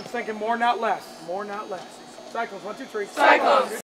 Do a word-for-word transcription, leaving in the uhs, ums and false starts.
thinking more, not less. More, not less. Cyclones, one, two, three. Cyclones.